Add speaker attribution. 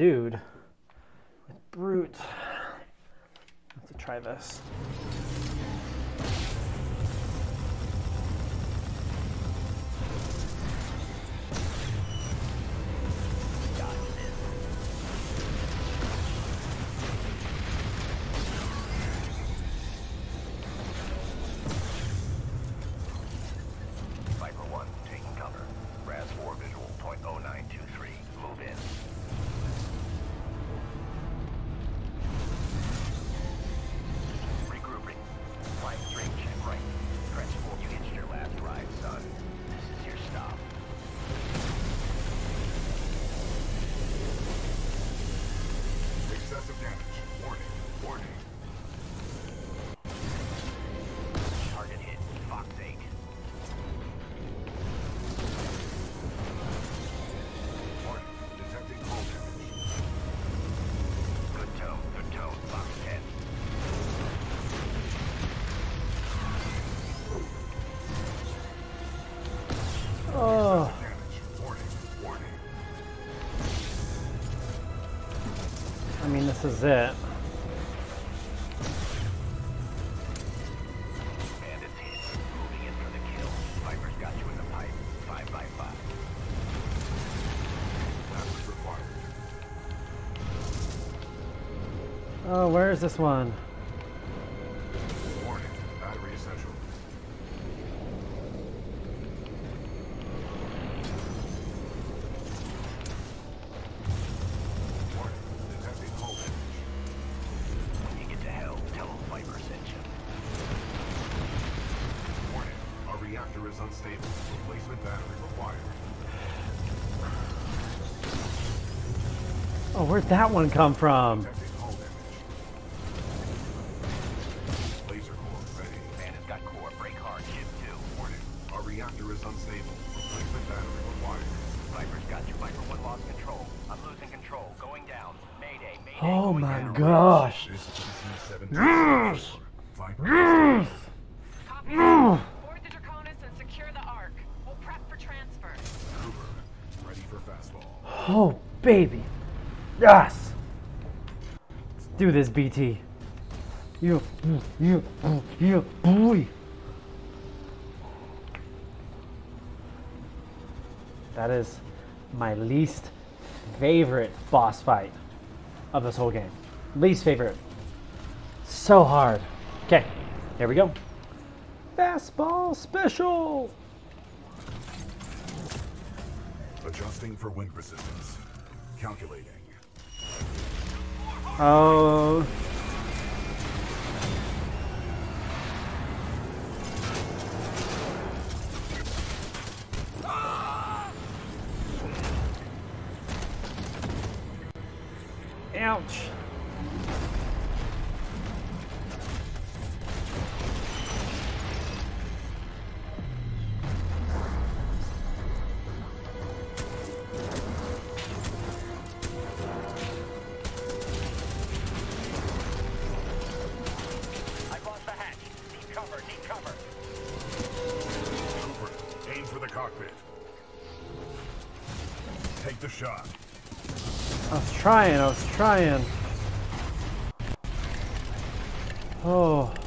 Speaker 1: Dude, with Brute. Let's try this.
Speaker 2: Viper 1, taking cover. RAS 4 visual, .0923. Move in. Regrouping. Flying straight, check right. Transform, you hitched your last ride, son. This is your stop.
Speaker 3: Excessive damage. Warning. Warning.
Speaker 2: Target hit. Fox 8.
Speaker 3: Warning. Detecting hull damage.
Speaker 2: Good tone. Good tone. Fox 10.
Speaker 1: Oh,
Speaker 3: Damage. Warning. Warning.
Speaker 1: I mean, this is it.
Speaker 2: Bandits hit. Moving in for the kill. Viper's got you in the pipe. 5 by 5.
Speaker 3: Battery required.
Speaker 1: Oh, where is this one?
Speaker 3: Warning. Battery essential. Warning. Detecting hull damage.
Speaker 2: When you get to hell, tell them Viper sent you.
Speaker 3: Warning. Our reactor is unstable. Replacement battery required.
Speaker 1: Oh, where'd that one come from?
Speaker 3: Detecting hull damage. Laser core ready.
Speaker 2: Bandit's got core. Break hard. Ship 2.
Speaker 3: Warning. Our reactor is unstable. Replacement battery required.
Speaker 2: Viper's got you. Viper 1 lost control. I'm losing control. Going down. Mayday. Mayday.
Speaker 1: Oh
Speaker 2: going
Speaker 1: my
Speaker 2: down.
Speaker 1: gosh.
Speaker 3: This is PC-17.
Speaker 1: Yes!
Speaker 3: Viper.
Speaker 4: Copy. Board the Draconis and secure the Ark. We'll prep for transfer.
Speaker 3: Cooper. Ready for fastball.
Speaker 1: Oh, baby. Yes! Let's do this, BT. You, boy. That is my least favorite boss fight of this whole game. Least favorite. So hard. Okay, here we go. Fastball special.
Speaker 3: Adjusting for wind resistance. Calculating.
Speaker 1: Oh. Ouch.
Speaker 2: I've lost the hatch. Need cover. Need cover.
Speaker 3: Cooper, aim for the cockpit. Take the shot.
Speaker 1: I was trying. Oh.